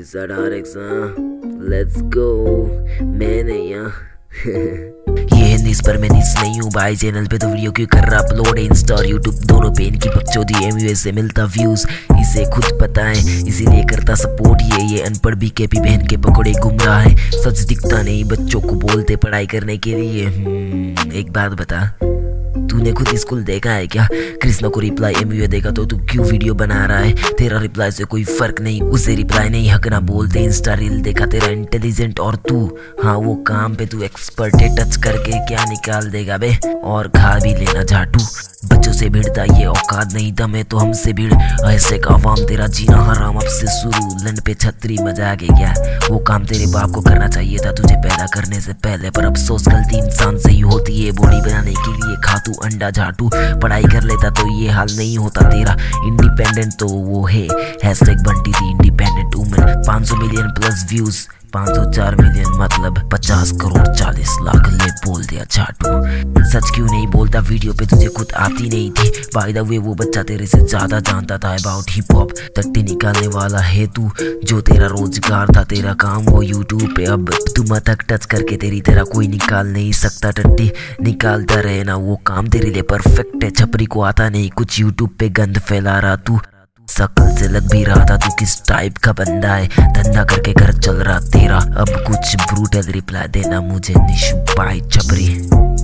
Let's go. मैंने यहाँ ये हिंदी इस पर मैं नीस नहीं हूँ भाई। चैनल पे तो वीडियो क्यों कर रहा अपलोड, इंस्टा और यूट्यूब दोनों पे इनकी बकचोदी MUA से मिलता व्यूज, इसे खुद पता है इसीलिए करता सपोर्ट। ये अनपढ़ BKP बहन के पकौड़े घूम रहा है, सच दिखता नहीं बच्चों को बोलते पढ़ाई करने के लिए। एक बात बता, तूने खुद स्कूल देखा है क्या? कृष्णा को रिप्लाई MUA देगा तो तू क्यों वीडियो बना रहा है? तेरा रिप्लाई से कोई फर्क नहीं, उसे रिप्लाई नहीं हक ना बोलते। इंस्टा रील देखा तेरा इंटेलिजेंट और तू, हाँ वो काम पे तू एक्सपर्ट है, टच करके क्या निकाल देगा बे? और खा भी लेना झाटू, बच्चों से भिड़ता ये औकात नहीं, दम है तो हमसे भिड़। ऐसे का आवाम तेरा जीना हराम अब से शुरू, लंड पे छतरी मजाक है क्या? वो काम तेरे बाप को करना चाहिए था तुझे पैदा करने से पहले, पर अफसोस गलती इंसान से ही होती है। बॉडी बनाने के लिए खातू अंडा झाटू, पढ़ाई कर लेता तो ये हाल नहीं होता तेरा। इंडिपेंडेंट तो वो है, #बंटी थी independent woman. 500 million plus views, 504 million मतलब 50 करोड़ 40 लाख, ले बोल दिया झाटू। सच क्यों नहीं बोलता? वीडियो पे तुझे खुद आती नहीं थी। बाय द वे वो बच्चा तेरे से ज्यादा जानता था अबाउट हिप हॉप। टट्टी निकालने वाला है तू, जो तेरा रोजगार था तेरा काम वो यूट्यूब पे। अब तू मथक टच करके तेरी तरह कोई निकाल नहीं सकता टट्टी, निकालता रहे ना, वो काम तेरे लिए परफेक्ट है। छपरी को आता नहीं कुछ, यूट्यूब पे गंद फैला रहा तू, शकल से लग भी रहा था तू किस टाइप का बंदा है। धंधा करके घर चल रहा तेरा, अब कुछ ब्रूटल रिप्लाई देना मुझे निशु बाय छपरी।